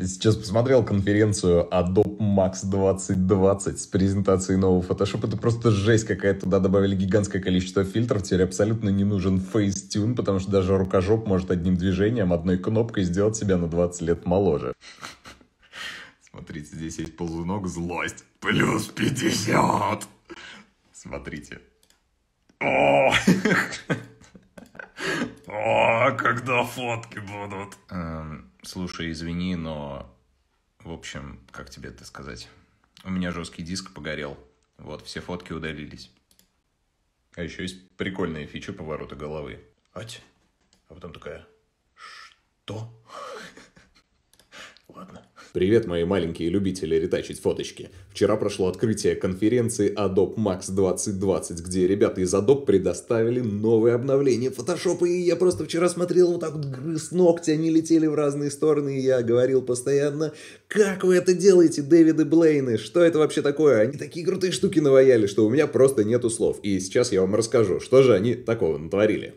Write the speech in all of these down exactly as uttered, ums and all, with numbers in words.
Сейчас посмотрел конференцию Adobe Max двадцать двадцать с презентацией нового Photoshop. Это просто жесть какая-то. Туда добавили гигантское количество фильтров. Теперь абсолютно не нужен фейстюн, потому что даже рукожоп может одним движением, одной кнопкой сделать себя на двадцать лет моложе. Смотрите, здесь есть ползунок злость. Плюс пятьдесят. Смотрите. О! О, когда фотки будут. Эм, слушай, извини, но... В общем, как тебе это сказать? У меня жесткий диск погорел. Вот, все фотки удалились. А еще есть прикольная фича поворота головы. Ать. А потом такая... Что? Ладно. Привет, мои маленькие любители ретачить фоточки. Вчера прошло открытие конференции Adobe Max двадцать двадцать, где ребята из Adobe предоставили новые обновления Photoshop. И я просто вчера смотрел, вот так вот грыз ногти, они летели в разные стороны, и я говорил постоянно: как вы это делаете, Дэвиды Блейны? Что это вообще такое? Они такие крутые штуки наваяли, что у меня просто нету слов. И сейчас я вам расскажу, что же они такого натворили.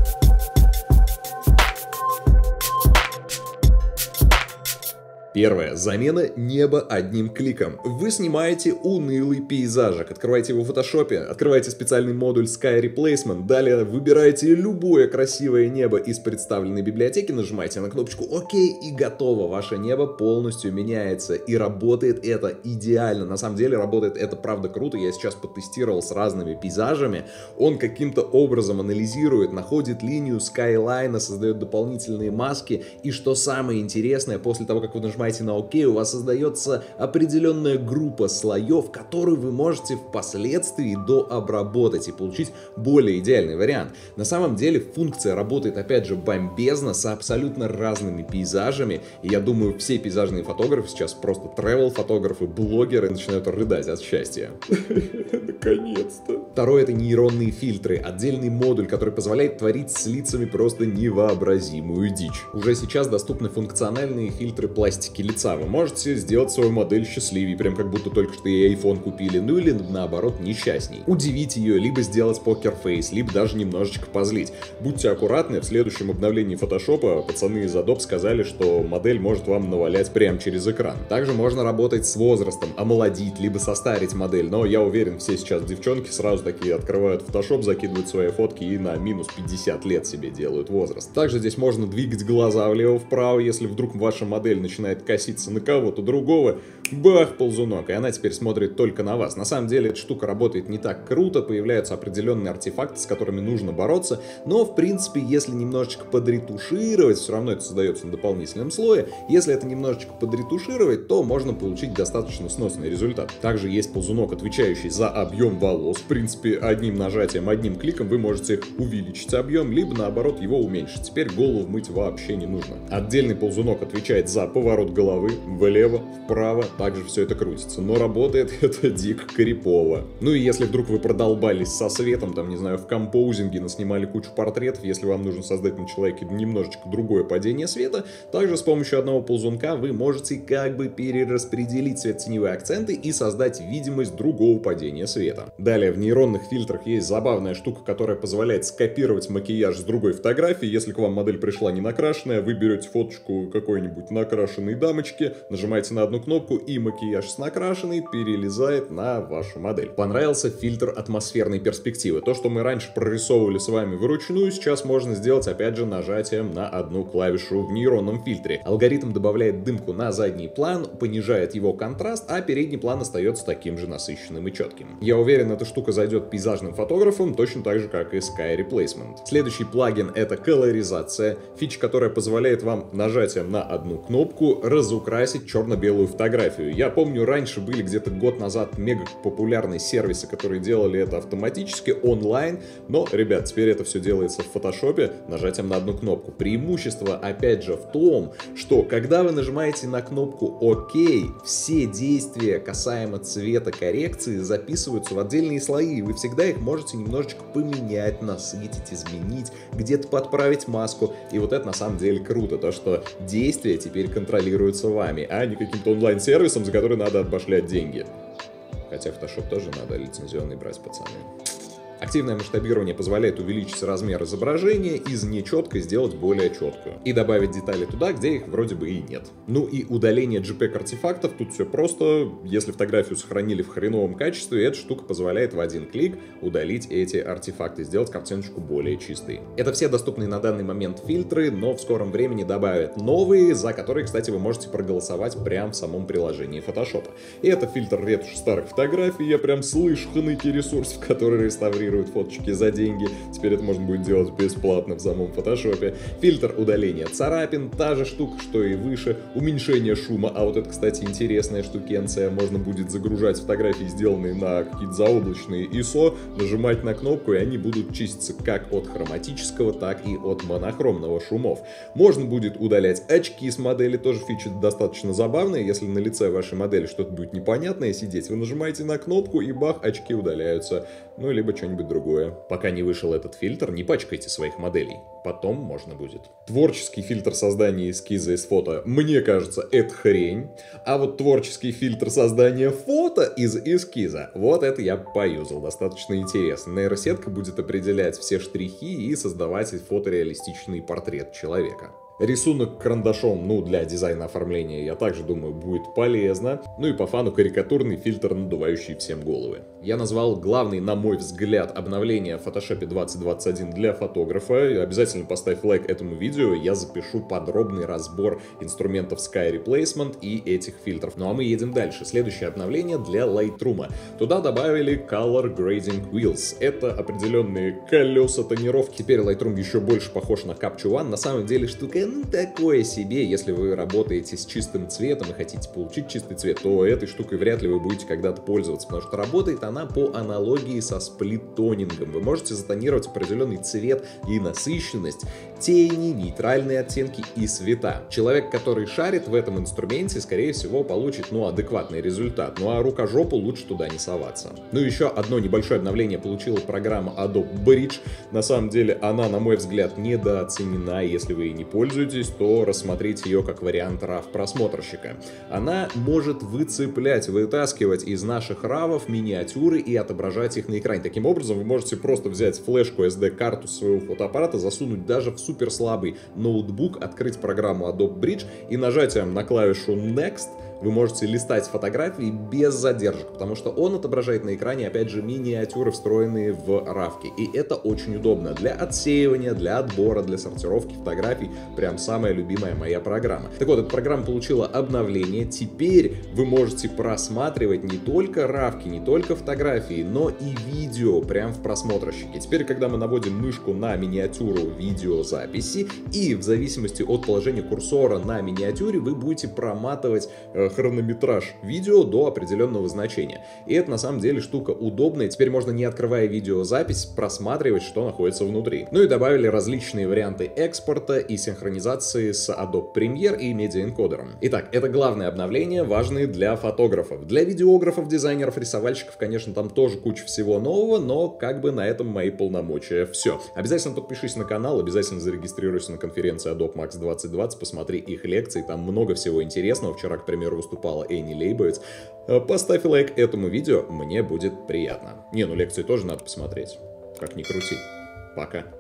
Первое. Замена неба одним кликом. Вы снимаете унылый пейзажик, открываете его в фотошопе, открываете специальный модуль Sky Replacement, далее выбираете любое красивое небо из представленной библиотеки, нажимаете на кнопочку ОК и готово. Ваше небо полностью меняется, и работает это идеально. На самом деле работает это правда круто. Я сейчас потестировал с разными пейзажами. Он каким-то образом анализирует, находит линию скайлайна, создает дополнительные маски, и что самое интересное, после того, как вы нажимаете Нажимаете на ОК, у вас создается определенная группа слоев, которую вы можете впоследствии дообработать и получить более идеальный вариант. На самом деле функция работает, опять же, бомбезно, с абсолютно разными пейзажами. И я думаю, все пейзажные фотографы сейчас, просто тревел-фотографы, блогеры, начинают рыдать от счастья. Наконец-то. Второе — это нейронные фильтры. Отдельный модуль, который позволяет творить с лицами просто невообразимую дичь. Уже сейчас доступны функциональные фильтры пластики лица. Вы можете сделать свою модель счастливее, прям как будто только что ей iPhone купили, ну или наоборот несчастней. Удивить ее, либо сделать покерфейс, либо даже немножечко позлить. Будьте аккуратны, в следующем обновлении Photoshop пацаны из Adobe сказали, что модель может вам навалять прямо через экран. Также можно работать с возрастом, омолодить, либо состарить модель, но я уверен, все сейчас девчонки сразу такие открывают Photoshop, закидывают свои фотки и на минус пятьдесят лет себе делают возраст. Также здесь можно двигать глаза влево-вправо, если вдруг ваша модель начинает коситься на кого-то другого, бах, ползунок, и она теперь смотрит только на вас. На самом деле эта штука работает не так круто, появляются определенные артефакты, с которыми нужно бороться, но в принципе, если немножечко подретушировать, все равно это создается на дополнительном слое, если это немножечко подретушировать, то можно получить достаточно сносный результат. Также есть ползунок, отвечающий за объем волос. В принципе, одним нажатием, одним кликом вы можете увеличить объем, либо наоборот его уменьшить. Теперь голову мыть вообще не нужно. Отдельный ползунок отвечает за поворот головы влево, вправо, также все это крутится. Но работает это дико крипово. Ну и если вдруг вы продолбались со светом, там, не знаю, в композинге наснимали кучу портретов, если вам нужно создать на человеке немножечко другое падение света, также с помощью одного ползунка вы можете как бы перераспределить свет-теневые акценты и создать видимость другого падения света. Далее в нейронных фильтрах есть забавная штука, которая позволяет скопировать макияж с другой фотографии. Если к вам модель пришла не накрашенная, вы берете фоточку какой-нибудь накрашенной дамочки, нажимаете на одну кнопку, и макияж с накрашенной перелезает на вашу модель. Понравился фильтр атмосферной перспективы. То, что мы раньше прорисовывали с вами вручную, сейчас можно сделать опять же нажатием на одну клавишу в нейронном фильтре. Алгоритм добавляет дымку на задний план, понижает его контраст, а передний план остается таким же насыщенным и четким. Я уверен, эта штука зайдет пейзажным фотографам точно так же, как и Sky Replacement. Следующий плагин — это колоризация, фича, которая позволяет вам нажатием на одну кнопку разукрасить черно-белую фотографию. Я помню, раньше были где-то год назад мега популярные сервисы, которые делали это автоматически онлайн, но, ребят, теперь это все делается в фотошопе нажатием на одну кнопку. Преимущество, опять же, в том, что когда вы нажимаете на кнопку ОК, все действия касаемо цвета коррекции записываются в отдельные слои, и вы всегда их можете немножечко поменять, насытить, изменить, где-то подправить маску, и вот это на самом деле круто, то что действия теперь контролируются вами, а не каким-то онлайн-сервисом, за который надо отбашлять деньги. Хотя Photoshop тоже надо лицензионный брать, пацаны. Активное масштабирование позволяет увеличить размер изображения, из нечеткой сделать более четкую. И добавить детали туда, где их вроде бы и нет. Ну и удаление джей пег-артефактов, тут все просто. Если фотографию сохранили в хреновом качестве, эта штука позволяет в один клик удалить эти артефакты, сделать картиночку более чистой. Это все доступные на данный момент фильтры, но в скором времени добавят новые, за которые, кстати, вы можете проголосовать прямо в самом приложении Photoshop. И это фильтр ретуши старых фотографий. Я прям слышу хныки ресурсов, которые реставрируют фоточки за деньги. Теперь это можно будет делать бесплатно в самом Photoshop. Фильтр удаления царапин, та же штука, что и выше. Уменьшение шума, а вот это, кстати, интересная штукенция. Можно будет загружать фотографии, сделанные на какие-то заоблачные ай эс о, нажимать на кнопку, и они будут чиститься как от хроматического, так и от монохромного шумов. Можно будет удалять очки с модели, тоже фича достаточно забавная. Если на лице вашей модели что-то будет непонятное сидеть, вы нажимаете на кнопку, и бах, очки удаляются. Ну, либо что-нибудь другое. Пока не вышел этот фильтр, не пачкайте своих моделей. Потом можно будет. Творческий фильтр создания эскиза из фото, мне кажется, это хрень. А вот творческий фильтр создания фото из эскиза, вот это я поюзал. Достаточно интересно. Нейросетка будет определять все штрихи и создавать фотореалистичный портрет человека. Рисунок карандашом, ну, для дизайна оформления, я также думаю, будет полезно. Ну и по фану карикатурный фильтр, надувающий всем головы. Я назвал главный, на мой взгляд, обновление в Photoshop двадцать двадцать один для фотографа. Обязательно поставь лайк этому видео, я запишу подробный разбор инструментов Sky Replacement и этих фильтров. Ну а мы едем дальше. Следующее обновление для Lightroom. Туда добавили Color Grading Wheels. Это определенные колеса тонировки. Теперь Lightroom еще больше похож на Capture One. На самом деле штука ну, такое себе. Если вы работаете с чистым цветом и хотите получить чистый цвет, то этой штукой вряд ли вы будете когда-то пользоваться, потому что работает она по аналогии со сплит-тонингом. Вы можете затонировать определенный цвет и насыщенность, тени, нейтральные оттенки и цвета. Человек, который шарит в этом инструменте, скорее всего, получит, ну, адекватный результат. Ну, а рукожопу лучше туда не соваться. Ну, еще одно небольшое обновление получила программа Adobe Bridge. На самом деле, она, на мой взгляд, недооценена. Если вы ей не пользуетесь, то рассмотрите ее как вариант рав-просмотрщика. Она может выцеплять, вытаскивать из наших равов миниатюры и отображать их на экране. Таким образом, вы можете просто взять флешку эс ди-карту своего фотоаппарата, засунуть даже в суперслабый ноутбук, открыть программу Adobe Bridge и нажатием на клавишу Next вы можете листать фотографии без задержек, потому что он отображает на экране, опять же, миниатюры, встроенные в равки. И это очень удобно для отсеивания, для отбора, для сортировки фотографий. Прям самая любимая моя программа. Так вот, эта программа получила обновление. Теперь вы можете просматривать не только равки, не только фотографии, но и видео прям в просмотрщике. Теперь, когда мы наводим мышку на миниатюру видеозаписи, и в зависимости от положения курсора на миниатюре, вы будете проматывать хронометраж видео до определенного значения. И это на самом деле штука удобная. Теперь можно, не открывая видеозапись, просматривать, что находится внутри. Ну и добавили различные варианты экспорта и синхронизации с Adobe Premiere и медиаэнкодером. Итак, это главные обновления, важные для фотографов. Для видеографов, дизайнеров, рисовальщиков, конечно, там тоже куча всего нового, но как бы на этом мои полномочия все. Обязательно подпишись на канал, обязательно зарегистрируйся на конференции Adobe Max двадцать двадцать, посмотри их лекции, там много всего интересного. Вчера, к примеру, выступала Энни Лейбовиц. Поставь лайк этому видео, мне будет приятно. Не, ну лекции тоже надо посмотреть. Как ни крути. Пока.